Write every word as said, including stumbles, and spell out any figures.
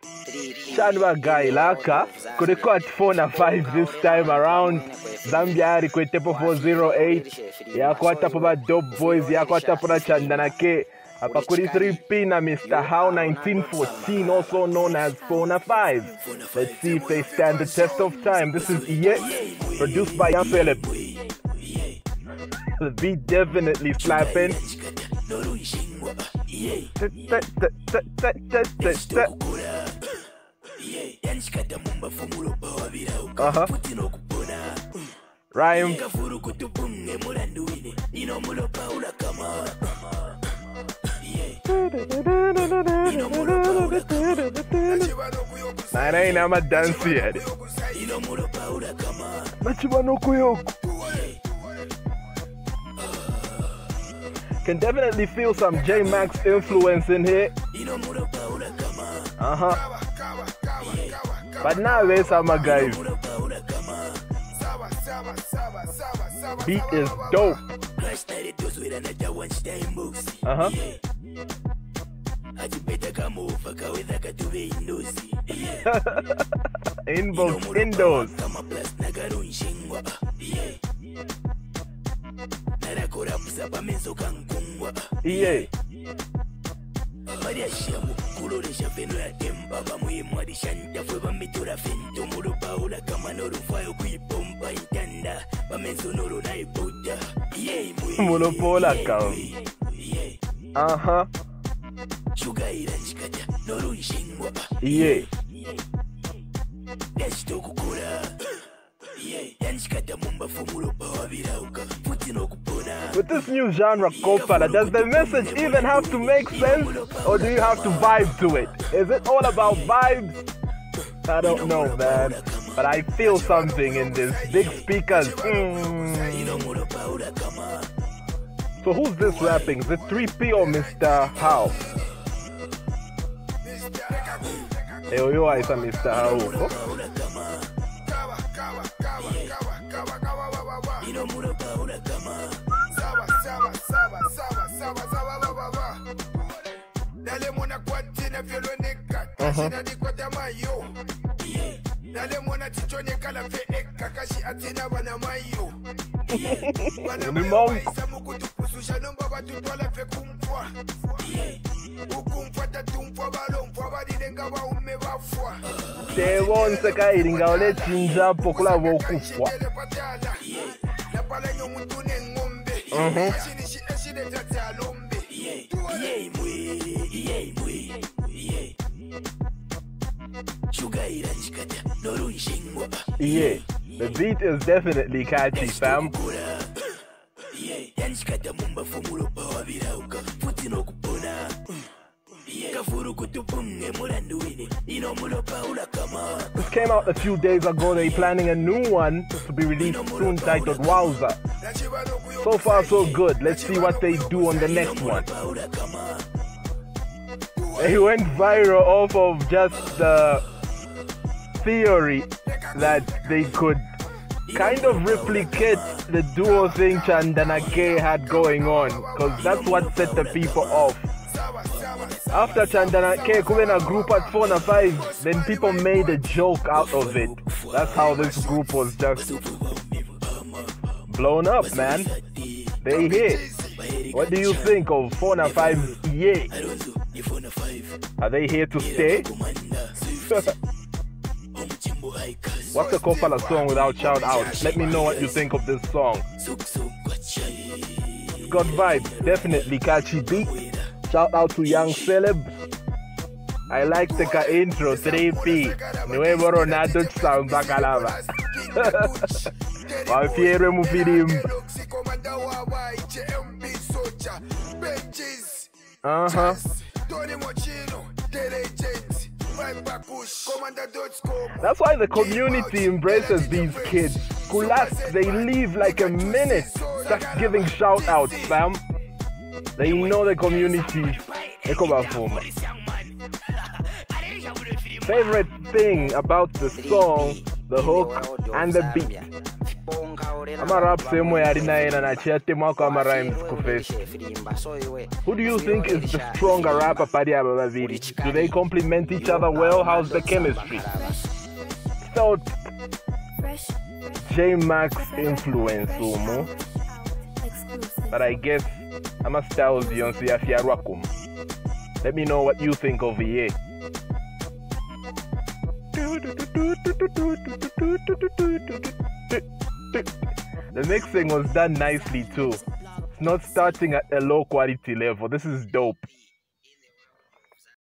Shanwa guy laka could cut four na five this time around. Zambia requete four zero eight. Yakwata pa Dope Boys, yakwata pa Chandanake. Apakuri three P na Mister How nineteen fourteen, also known as four na five. Let's see if they stand the test of time. This is Iye, produced by Young Philip. The beat definitely slapping. Uh-huh. Rhyme. Nah, ain't I'm a dance yet. Can definitely feel some J-Max influence in here. Uh-huh. But now there's some guys. Beat is dope. Uh-huh. Inbox indoors. Yeah. Monopola count. Uh-huh. Yeah. With this new genre, Kopala, does the message even have to make sense? Or do you have to vibe to it? Is it all about vibes? I don't know, man. But I feel something in this. Big speakers. Mm. So who's this rapping? Is it three P or Mister How? Hey, you are Mister How. Uh-huh. They won't say that ole chinja pokula wokufwa. Uh-huh. Yeah, the beat is definitely catchy, fam. This came out a few days ago. They're planning a new one to be released soon titled Wowza. So far so good. Let's see what they do on the next one. They went viral off of just the theory that they could kind of replicate the duo thing Chandanake had going on, because that's what set the people off. After Chandanake kuwe na group at four na five, then people made a joke out of it. That's how this group was just blown up, man. They hit. What do you think of four na five? Yeah. Are they here to stay? What's the Kopala song without shout outs? Let me know what you think of this song. It's got vibes, definitely catchy beat. Shout out to Young Philip. I like the intro, three P. Nuevo Ronaldo sound bakalava. Wafiere mufidim. Uh-huh. That's why the community embraces these kids. Kulas, they leave like a minute just giving shout outs, fam. They know the community. Favorite thing about the song, the hook, and the beat. ama rap same way alina yena na chiatema kwa ama rhymes ku face. Who do you think is the stronger rapper pari aba babiri? Do they complement each other well? How's the chemistry? So J-Max influence umu, but I guess I'm a styles Beyonce afiarwakum. Let me know what you think over here. The mixing was done nicely too. It's not starting at a low quality level. This is dope.